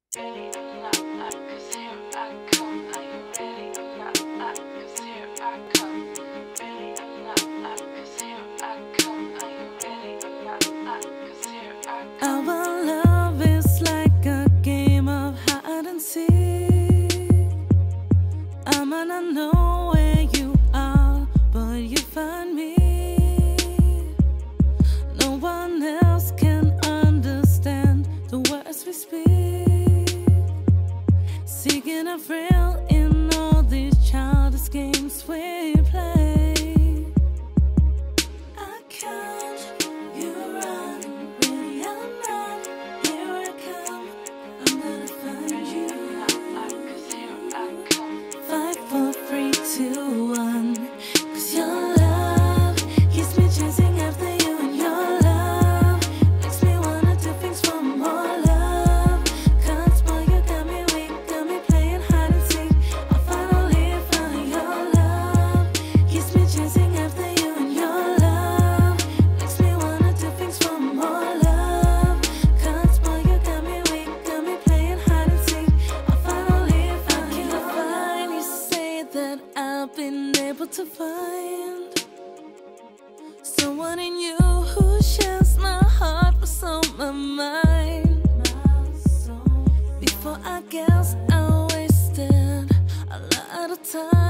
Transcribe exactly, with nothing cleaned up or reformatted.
Ready or not, cause here I come. Are you ready or not, cause here I come. Ready or not, cause here I come. Are you ready or not, cause here I come. Our love is like a game of hide and seek. I might not know where you are, but you find me. No one else can understand the words we speak. Seeking a thrill in all these childish games we play. I count, you run, ready or not, here I come. I'm gonna find you. Cause here I come. Five, four, three, two, one. Cause your love keeps me chasing after you, and your love makes me wanna do things for more love. Cause boy, you got me weak, got me playing hide and seek. I'll finally find your love. Keeps me chasing after you, and your love makes me wanna do things for more love. Cause boy, you got me weak, got me playing hide and seek. I'll finally find your love. You say that I've been able to find someone in you who shares my heart, what's on my mind. Before I guess I wasted a lot of time.